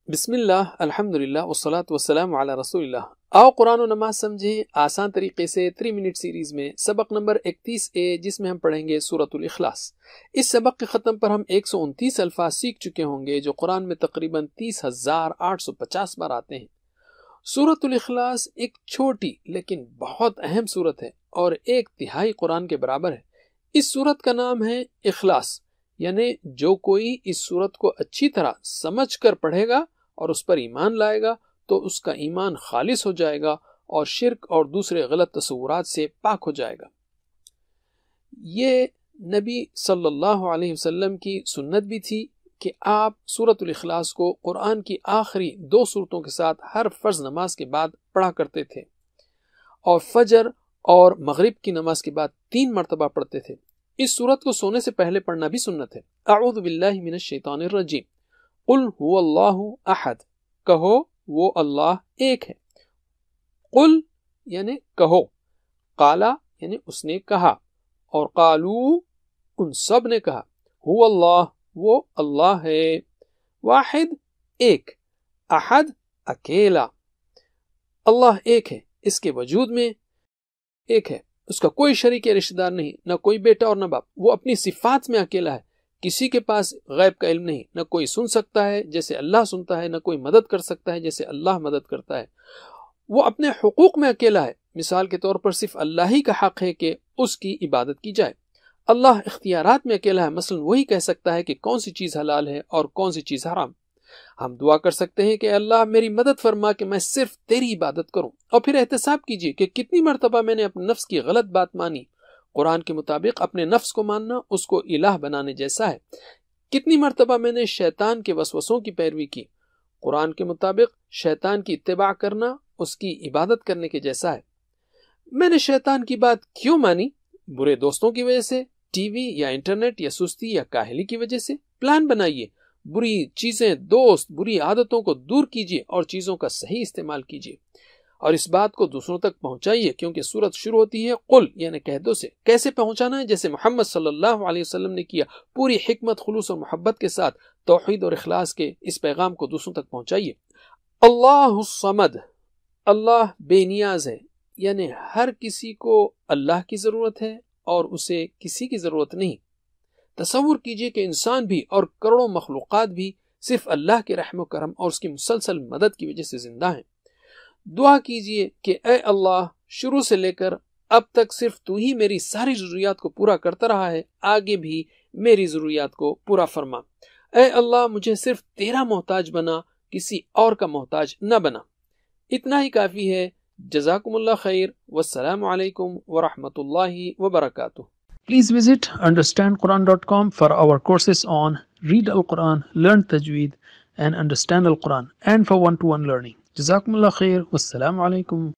بسم اللہ الحمدللہ والصلاة والسلام علی رسول اللہ۔ آؤ قرآن و نماز سمجھیں آسان طریقے سے 3 منٹ سیریز میں سبق نمبر 31A، جس میں ہم پڑھیں گے سورۃ الاخلاص۔ اس سبق کے ختم پر ہم 129 الفاظ سیکھ چکے ہوں گے جو قرآن میں تقریباً 30,850 بار آتے ہیں۔ سورۃ الاخلاص ایک چھوٹی لیکن بہت اہم سورت ہے اور 1/3 قرآن کے برابر ہے۔ اس سورت کا نام ہے اخلاص، یعنی جو کوئی اس سورت کو اچھی طرح سمجھ کر پڑھے گا اور اس پر ایمان لائے گا تو اس کا ایمان خالص ہو جائے گا اور شرک اور دوسرے غلط تصورات سے پاک ہو جائے گا۔ یہ نبی صلی اللہ علیہ وسلم کی سنت بھی تھی کہ آپ سورۃ الاخلاص کو قرآن کی آخری 2 سورتوں کے ساتھ ہر فرض نماز کے بعد پڑھا کرتے تھے اور فجر اور مغرب کی نماز کے بعد 3 مرتبہ پڑھتے تھے۔ اس سورت کو سونے سے پہلے پڑھنا بھی سنت ہے۔ اعوذ باللہ من الشیطان الرجیم، قل هو اللہ احد، کہو وہ اللہ ایک ہے۔ قل یعنی کہو، قالا یعنی اس نے کہا، اور قالو ان سب نے کہا، هو اللہ وہ اللہ ہے، واحد ایک، احد اکیلا۔ اللہ ایک ہے، اس کے وجود میں ایک ہے، اس کا کوئی شریک یا رشتہ دار نہیں، نہ کوئی بیٹا اور نہ باپ۔ وہ اپنی صفات میں اکیلا ہے، کسی کے پاس غیب کا علم نہیں، نہ کوئی سن سکتا ہے جیسے اللہ سنتا ہے، نہ کوئی مدد کر سکتا ہے جیسے اللہ مدد کرتا ہے۔ وہ اپنے حقوق میں اکیلا ہے، مثال کے طور پر صرف اللہ ہی کا حق ہے کہ اس کی عبادت کی جائے۔ اللہ اختیارات میں اکیلا ہے، مثلا وہی کہہ سکتا ہے کہ کون سی چیز حلال ہے اور کون سی چیز حرام۔ ہم دعا کر سکتے ہیں کہ اللہ میری مدد فرما کہ میں صرف تیری عبادت کروں، اور پھر احتساب کیجئے کہ کتنی مرتبہ میں نے اپنے نفس کی غلط بات مانی۔ قرآن کے مطابق اپنے نفس کو ماننا اس کو الہ بنانے جیسا ہے۔ کتنی مرتبہ میں نے شیطان کے وسوسوں کی پیروی کی۔ قرآن کے مطابق شیطان کی اتباع کرنا اس کی عبادت کرنے کے جیسا ہے۔ میں نے شیطان کی بات کیوں مانی؟ برے دوستوں کی وجہ سے، ٹی وی یا انٹرنیٹ یا سستی یا کاہلی کی وجہ سے۔ پلان بنائیے، بری چیزیں، دوست، بری عادتوں کو دور کیجیے اور چیزوں کا صحیح استعمال کیجیے، اور اس بات کو دوسروں تک پہنچائیے، کیونکہ سورت شروع ہوتی ہے قل یعنی کہہ دو سے۔ کیسے پہنچانا ہے؟ جیسے محمد صلی اللہ علیہ وسلم نے کیا، پوری حکمت، خلوص اور محبت کے ساتھ توحید اور اخلاص کے اس پیغام کو دوسروں تک پہنچائیے۔ اللہ الصمد، اللہ بے نیاز ہے، یعنی ہر کسی کو اللہ کی ضرورت ہے اور اسے کسی کی ضرورت نہیں۔ تصور کیجئے کہ انسان بھی اور کروڑوں مخلوقات بھی صرف اللہ کے رحم و کرم اور اس کی مسلسل مدد کی وجہ سے زندہ ہیں۔ دعا کیجئے کہ اے اللہ، شروع سے لے کر اب تک صرف تو ہی میری ساری ضروریات کو پورا کرتا رہا ہے، آگے بھی میری ضروریات کو پورا فرما۔ اے اللہ، مجھے صرف تیرا محتاج بنا، کسی اور کا محتاج نہ بنا۔ اتنا ہی کافی ہے۔ جزاکم اللہ خیر، والسلام علیکم ورحمۃ اللہ وبرکاتہ۔ Please visit understandquran.com for our courses on Read Al-Quran, Learn Tajweed and Understand Al-Quran, and for one-to-one learning. Jazakumullah khair. Wassalamu alaikum.